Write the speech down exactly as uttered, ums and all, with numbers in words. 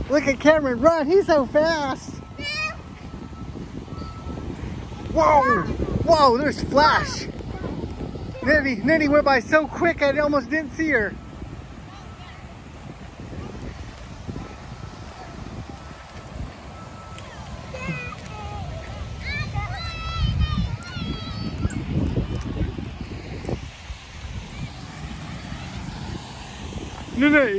Look at Cameron run. He's so fast. Whoa. Whoa, there's Flash. Nitty, Nitty went by so quick I almost didn't see her. Nitty.